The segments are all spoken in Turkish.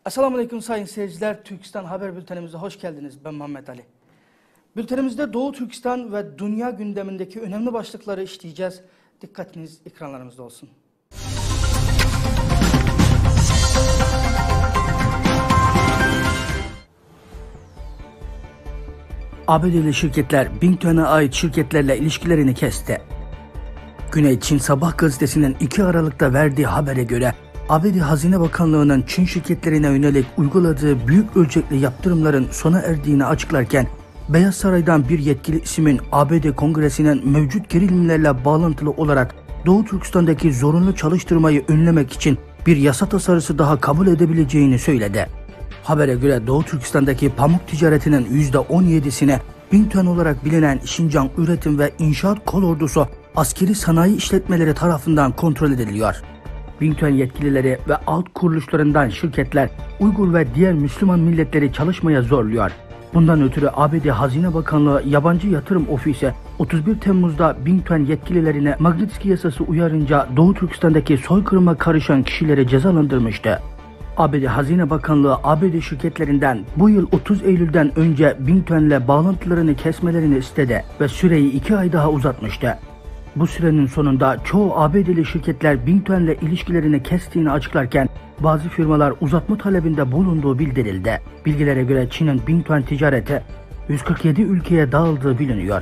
Esselamu sayın seyirciler. Türkistan Haber Bültenimize hoş geldiniz. Ben Muhammed Ali. Bültenimizde Doğu Türkistan ve dünya gündemindeki önemli başlıkları işleyeceğiz. Dikkatiniz ekranlarımızda olsun. ABD'li şirketler Bingtuan'a ait şirketlerle ilişkilerini kesti. Güney Çin Sabah gazetesinin 2 Aralık'ta verdiği habere göre ABD Hazine Bakanlığı'nın Çin şirketlerine yönelik uyguladığı büyük ölçekli yaptırımların sona erdiğini açıklarken Beyaz Saray'dan bir yetkili ismin ABD Kongresi'nin mevcut gerilimlerle bağlantılı olarak Doğu Türkistan'daki zorunlu çalıştırmayı önlemek için bir yasa tasarısı daha kabul edebileceğini söyledi. Habere göre Doğu Türkistan'daki pamuk ticaretinin %17'sine Bingtuan olarak bilinen Şincan Üretim ve İnşaat Kolordusu askeri sanayi işletmeleri tarafından kontrol ediliyor. Bingtuan yetkilileri ve alt kuruluşlarından şirketler Uygur ve diğer Müslüman milletleri çalışmaya zorluyor. Bundan ötürü ABD Hazine Bakanlığı Yabancı Yatırım Ofisi 31 Temmuz'da Bingtuan yetkililerine Magnitsky yasası uyarınca Doğu Türkistan'daki soykırıma karışan kişileri cezalandırmıştı. ABD Hazine Bakanlığı ABD şirketlerinden bu yıl 30 Eylül'den önce Bingtuan'le bağlantılarını kesmelerini istedi ve süreyi 2 ay daha uzatmıştı. Bu sürenin sonunda çoğu ABD'li şirketler Bingtuan'le ilişkilerini kestiğini açıklarken bazı firmalar uzatma talebinde bulunduğu bildirildi. Bilgilere göre Çin'in Bingtuan ticareti 147 ülkeye dağıldığı biliniyor.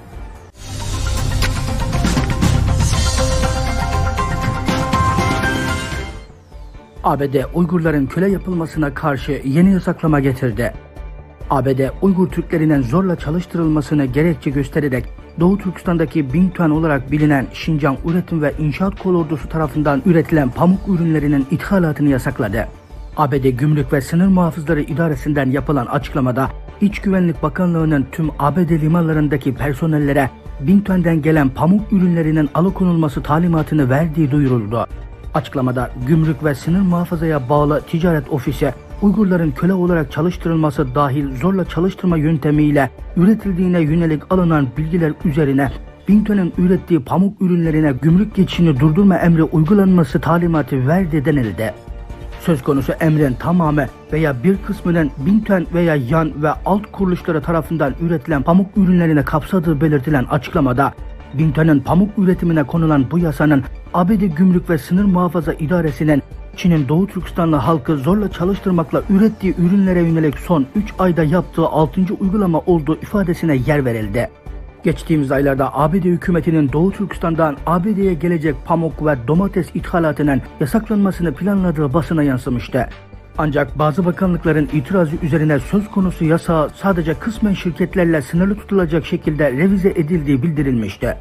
ABD Uygurların köle yapılmasına karşı yeni yasaklama getirdi. ABD Uygur Türklerinin zorla çalıştırılmasını gerekçe göstererek Doğu Türkistan'daki Bingtuan olarak bilinen Şincan Üretim ve İnşaat Kolordusu tarafından üretilen pamuk ürünlerinin ithalatını yasakladı. ABD Gümrük ve Sınır Muhafızları İdaresi'nden yapılan açıklamada İç Güvenlik Bakanlığı'nın tüm ABD limanlarındaki personellere Bingtuan'den gelen pamuk ürünlerinin alıkonulması talimatını verdiği duyuruldu. Açıklamada Gümrük ve Sınır Muhafaza'ya bağlı Ticaret Ofisi, Uygurların köle olarak çalıştırılması dahil zorla çalıştırma yöntemiyle üretildiğine yönelik alınan bilgiler üzerine Bingtuan'ın ürettiği pamuk ürünlerine gümrük geçişini durdurma emri uygulanması talimatı verdi denildi. Söz konusu emrin tamamı veya bir kısmının Bingtuan veya yan ve alt kuruluşları tarafından üretilen pamuk ürünlerine kapsadığı belirtilen açıklamada Bingtuan'ın pamuk üretimine konulan bu yasanın ABD Gümrük ve Sınır Muhafaza İdaresi'nin Çin'in Doğu Türkistanlı halkı zorla çalıştırmakla ürettiği ürünlere yönelik son 3 ayda yaptığı 6. uygulama olduğu ifadesine yer verildi. Geçtiğimiz aylarda ABD hükümetinin Doğu Türkistan'dan ABD'ye gelecek pamuk ve domates ithalatının yasaklanmasını planladığı basına yansımıştı. Ancak bazı bakanlıkların itirazı üzerine söz konusu yasağı sadece kısmen şirketlerle sınırlı tutulacak şekilde revize edildiği bildirilmişti.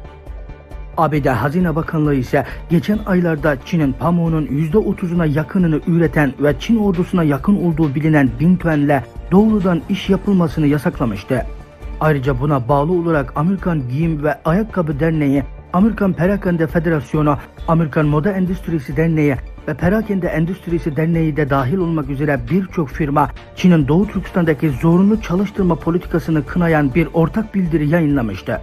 ABD Hazine Bakanlığı ise geçen aylarda Çin'in pamuğunun %30'una yakınını üreten ve Çin ordusuna yakın olduğu bilinen Bingtuan'le doğrudan iş yapılmasını yasaklamıştı. Ayrıca buna bağlı olarak Amerikan Giyim ve Ayakkabı Derneği, Amerikan Perakende Federasyonu, Amerikan Moda Endüstrisi Derneği ve Perakende Endüstrisi Derneği de dahil olmak üzere birçok firma Çin'in Doğu Türkistan'daki zorunlu çalıştırma politikasını kınayan bir ortak bildiri yayınlamıştı.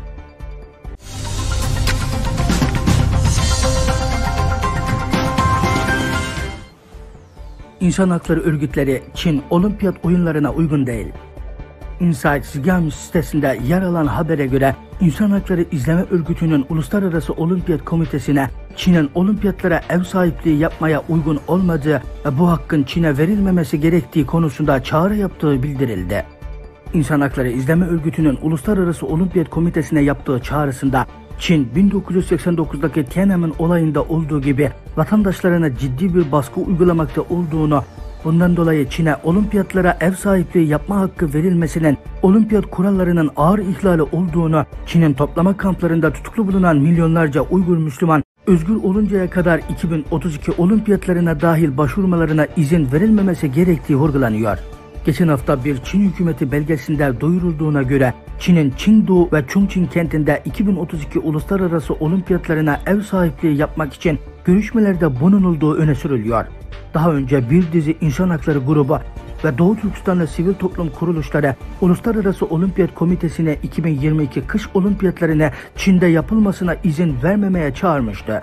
İnsan hakları örgütleri Çin olimpiyat oyunlarına uygun değil. Inside Zigami sitesinde yer alan habere göre İnsan Hakları İzleme Örgütü'nün Uluslararası Olimpiyat Komitesi'ne Çin'in olimpiyatlara ev sahipliği yapmaya uygun olmadığı ve bu hakkın Çin'e verilmemesi gerektiği konusunda çağrı yaptığı bildirildi. İnsan Hakları İzleme Örgütü'nün Uluslararası Olimpiyat Komitesi'ne yaptığı çağrısında Çin 1989'daki Tiananmen olayında olduğu gibi vatandaşlarına ciddi bir baskı uygulamakta olduğunu, bundan dolayı Çin'e olimpiyatlara ev sahipliği yapma hakkı verilmesinin olimpiyat kurallarının ağır ihlali olduğunu, Çin'in toplama kamplarında tutuklu bulunan milyonlarca Uygur Müslüman özgür oluncaya kadar 2032 olimpiyatlarına dahil başvurmalarına izin verilmemesi gerektiği vurgulanıyor. Geçen hafta bir Çin hükümeti belgesinde duyurulduğuna göre Çin'in Çingdu ve Chongqing kentinde 2032 uluslararası olimpiyatlarına ev sahipliği yapmak için görüşmelerde bulunulduğu öne sürülüyor. Daha önce bir dizi insan hakları grubu ve Doğu Türkistan'da sivil toplum kuruluşları Uluslararası Olimpiyat Komitesi'ne 2022 kış olimpiyatlarına Çin'de yapılmasına izin vermemeye çağırmıştı.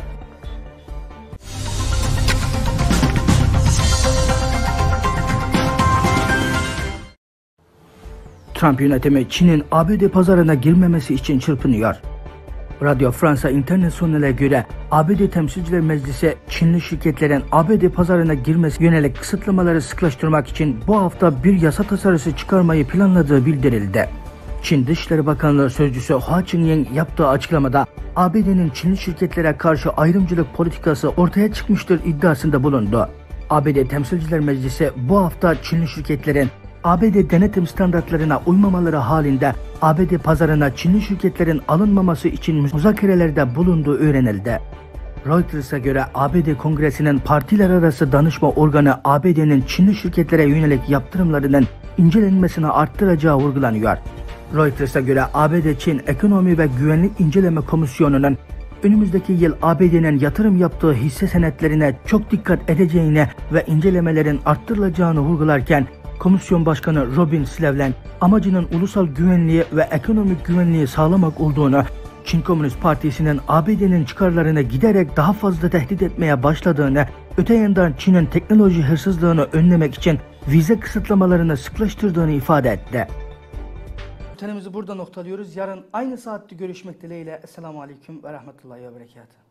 Trump yönetimi Çin'in ABD pazarına girmemesi için çırpınıyor. Radio France International'e göre ABD Temsilciler Meclisi Çinli şirketlerin ABD pazarına girmesi yönelik kısıtlamaları sıklaştırmak için bu hafta bir yasa tasarısı çıkarmayı planladığı bildirildi. Çin Dışişleri Bakanlığı Sözcüsü Hua Chunying yaptığı açıklamada ABD'nin Çinli şirketlere karşı ayrımcılık politikası ortaya çıkmıştır iddiasında bulundu. ABD Temsilciler Meclisi bu hafta Çinli şirketlerin ABD denetim standartlarına uymamaları halinde ABD pazarına Çinli şirketlerin alınmaması için müzakerelerde bulunduğu öğrenildi. Reuters'a göre ABD Kongresi'nin partiler arası danışma organı ABD'nin Çinli şirketlere yönelik yaptırımlarının incelenmesini arttıracağı vurgulanıyor. Reuters'a göre ABD-Çin Ekonomi ve Güvenlik İnceleme Komisyonu'nun önümüzdeki yıl ABD'nin yatırım yaptığı hisse senetlerine çok dikkat edeceğini ve incelemelerin arttırılacağını vurgularken, Komisyon Başkanı Robin Slevland amacının ulusal güvenliği ve ekonomik güvenliği sağlamak olduğunu, Çin Komünist Partisi'nin ABD'nin çıkarlarını giderek daha fazla tehdit etmeye başladığını, öte yandan Çin'in teknoloji hırsızlığını önlemek için vize kısıtlamalarını sıklaştırdığını ifade etti. Bültenimizi burada noktalıyoruz. Yarın aynı saatte görüşmek dileğiyle. Esselamu Aleyküm ve Rahmetullahi ve Berekatuhu.